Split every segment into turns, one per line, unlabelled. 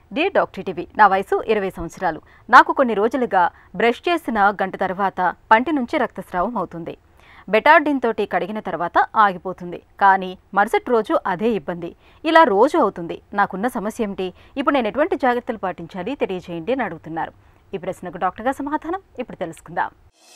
Dear డాక్టర్.ETV నా వయసు 20 సంవత్సరాలు. నాకు కొన్ని రోజులుగా బ్రష్ చేసిన గంట తర్వాత పంటి నుంచి రక్తస్రావం అవుతుంది. బెటాడిన్ తోటి కడిగిన తర్వాత ఆగిపోతుంది. కానీ మరుసటి రోజు అదే ఇబ్బంది. ఇలా రోజు అవుతుంది. నాకున్న సమస్య ఏమిటి? ఇప్పుడు నేను ఎటువంటి జాగ్రత్తలు పాటించాలి తెలియజేయండి అని అడుగుతున్నారు. ఈ ప్రశ్నకు డాక్టర్ గారి సమాధానం ఇప్పుడు తెలుసుకుందాం.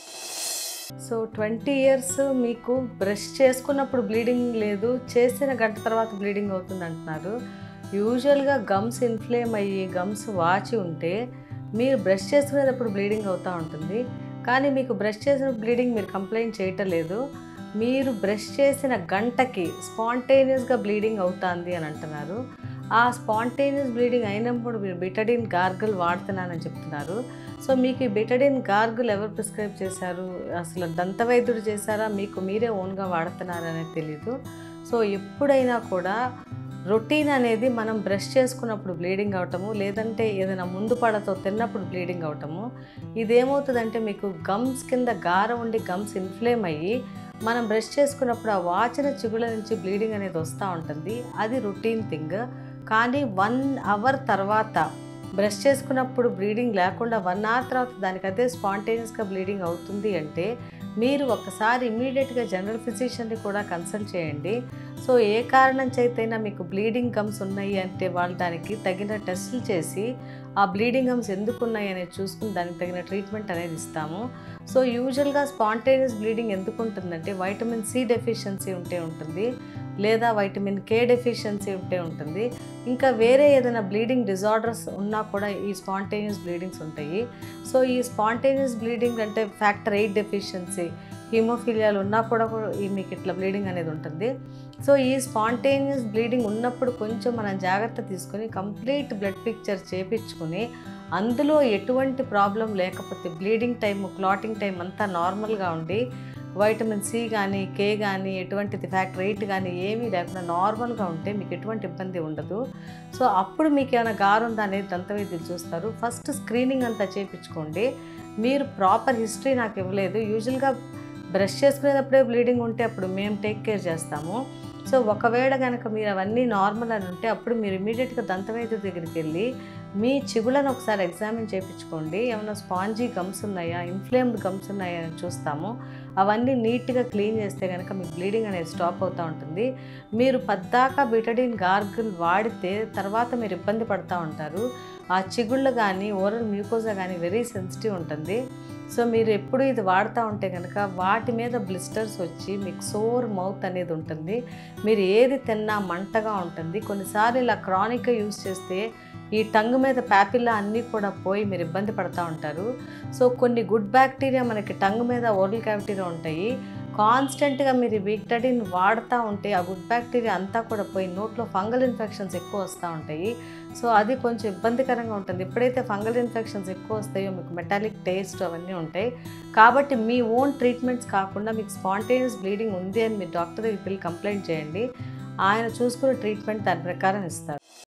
సో 20 ఇయర్స్ మీకు బ్రష్ చేసుకున్నప్పుడు బ్లీడింగ్ లేదు, చేసిన గంట తర్వాత బ్లీడింగ్ అవుతుంది అంటున్నారు. యూజువల్గా గమ్స్ ఇన్ఫ్లేమ్ అయ్యి గమ్స్ వాచి ఉంటే మీరు బ్రష్ చేసుకునేటప్పుడు బ్లీడింగ్ అవుతూ ఉంటుంది. కానీ మీకు బ్రష్ చేసిన బ్లీడింగ్ మీరు కంప్లైంట్ చేయటం లేదు. మీరు బ్రష్ చేసిన గంటకి స్పాంటేనియస్గా బ్లీడింగ్ అవుతుంది అని అంటున్నారు. ఆ స్పాంటేనియస్ బ్లీడింగ్ అయినప్పుడు మీరు బెటడిన్ గార్గిల్ వాడుతున్నానని చెప్తున్నారు. సో మీకు ఈ బెటడిన్ గార్గిల్ ఎవరు ప్రిస్క్రైబ్ చేశారు? అసలు దంతవైద్యుడు చేశారా, మీకు మీరే ఓన్గా వాడుతున్నారనేది తెలీదు. సో ఎప్పుడైనా కూడా రొటీన్ అనేది మనం బ్రష్ చేసుకున్నప్పుడు బ్లీడింగ్ అవటము, లేదంటే ఏదైనా ముందు పడతో తిన్నప్పుడు బ్లీడింగ్ అవటము, ఇదేమవుతుందంటే మీకు గమ్స్ కింద గార ఉండి గమ్స్ ఇన్ఫ్లేమ్ అయ్యి మనం బ్రష్ చేసుకున్నప్పుడు ఆ వాచిన చిగుళ్ళ నుంచి బ్లీడింగ్ అనేది వస్తూ ఉంటుంది. అది రొటీన్ థింగ్. కానీ 1 అవర్ తర్వాత బ్రష్ చేసుకున్నప్పుడు బ్లీడింగ్ లేకుండా 1 అవర్ తర్వాత దానికి అదే స్పాంటేనియస్గా బ్లీడింగ్ అవుతుంది అంటే మీరు ఒకసారి ఇమీడియట్గా జనరల్ ఫిజిషియన్ని కూడా కన్సల్ట్ చేయండి. సో ఏ కారణం చేతైనా మీకు బ్లీడింగ్ గమ్స్ ఉన్నాయి అంటే వాళ్ళు దానికి తగిన టెస్టులు చేసి ఆ బ్లీడింగ్ గమ్స్ ఎందుకు ఉన్నాయి అనేది చూసుకుని దానికి తగిన ట్రీట్మెంట్ అనేది ఇస్తాము. సో యూజువల్గా స్పాంటేనియస్ బ్లీడింగ్ ఎందుకు ఉంటుందంటే వైటమిన్ సి డెఫిషియన్సీ ఉంటే ఉంటుంది, లేదా వైటమిన్ కే డెఫిషియన్సీ ఉంటే ఉంటుంది. ఇంకా వేరే ఏదైనా బ్లీడింగ్ డిజార్డర్స్ ఉన్నా కూడా ఈ స్పాంటేనియస్ బ్లీడింగ్స్ ఉంటాయి. సో ఈ స్పాంటేనియస్ బ్లీడింగ్ అంటే ఫ్యాక్టర్ 8 డెఫిషియన్సీ, హీమోఫీలియాలు ఉన్నా కూడా మీకు ఇట్లా బ్లీడింగ్ అనేది ఉంటుంది. సో ఈ స్పాంటేనియస్ బ్లీడింగ్ ఉన్నప్పుడు కొంచెం మనం జాగ్రత్త తీసుకొని కంప్లీట్ బ్లడ్ పిక్చర్ చేయించుకుని అందులో ఎటువంటి ప్రాబ్లం లేకపోతే బ్లీడింగ్ టైము, క్లాటింగ్ టైం అంతా నార్మల్గా ఉండి వైటమిన్ సి కానీ కే కానీ ఎటువంటిది ఫ్యాక్టర్ 8 కానీ ఏమీ లేకుండా నార్మల్గా ఉంటే మీకు ఎటువంటి ఇబ్బంది ఉండదు. సో అప్పుడు మీకు ఏమైనా గారు ఉందా అనేది దంతవైద్యులు చూస్తారు. ఫస్ట్ స్క్రీనింగ్ అంతా చేయించుకోండి. మీరు ప్రాపర్ హిస్టరీ నాకు ఇవ్వలేదు, యూజువల్గా బ్రష్ చేసుకునేటప్పుడే బ్లీడింగ్ ఉంటే అప్పుడు మేము టేక్ కేర్ చేస్తాము. సో ఒకవేళ కనుక మీరు అవన్నీ నార్మల్ అని ఉంటే అప్పుడు మీరు ఇమీడియట్గా దంతవైద్యుడి దగ్గరికి వెళ్ళి మీ చిగుళ్ళను ఒకసారి ఎగ్జామిన్ చేయించుకోండి. ఏమైనా స్పాంజీ గమ్స్ ఉన్నాయా, ఇన్ఫ్లేమ్డ్ గమ్స్ ఉన్నాయా అని చూస్తాము. అవన్నీ నీట్గా క్లీన్ చేస్తే కనుక మీకు బ్లీడింగ్ అనేది స్టాప్ అవుతూ ఉంటుంది. మీరు పద్దాకా బెటడిన్ గార్గిల్ వాడితే తర్వాత మీరు ఇబ్బంది పడుతూ ఉంటారు. ఆ చిగుళ్ళు కానీ ఓరల్ మ్యూకోజా కానీ వెరీ సెన్సిటివ్ ఉంటుంది. సో మీరు ఎప్పుడు ఇది వాడుతూ ఉంటే కనుక వాటి మీద బ్లిస్టర్స్ వచ్చి మీకు సోర్ మౌత్ అనేది ఉంటుంది. మీరు ఏది తిన్నా మంటగా ఉంటుంది. కొన్నిసార్లు ఇలా క్రానిక్గా యూజ్ చేస్తే ఈ టంగ్ మీద ప్యాపిల్లా అన్నీ కూడా పోయి మీరు ఇబ్బంది పడుతూ ఉంటారు. సో కొన్ని గుడ్ బ్యాక్టీరియా మనకి టంగ్ మీద ఓరల్ క్యావిటీలో ఉంటాయి. కాన్స్టెంట్గా మీరు బెటడిన్ వాడుతూ ఉంటే ఆ గుడ్ బ్యాక్టీరియా అంతా కూడా పోయి నోట్లో ఫంగల్ ఇన్ఫెక్షన్స్ ఎక్కువ వస్తూ ఉంటాయి. సో అది కొంచెం ఇబ్బందికరంగా ఉంటుంది. ఎప్పుడైతే ఫంగల్ ఇన్ఫెక్షన్స్ ఎక్కువ వస్తాయో మీకు మెటాలిక్ టేస్ట్ అవన్నీ ఉంటాయి. కాబట్టి మీ ఓన్ ట్రీట్మెంట్స్ కాకుండా మీకు స్పాంటేనియస్ బ్లీడింగ్ ఉంది అని మీరు డాక్టర్ దగ్గరికి వెళ్ళి కంప్లైంట్ చేయండి. ఆయన చూసుకునే ట్రీట్మెంట్ దాని ప్రకారం ఇస్తారు.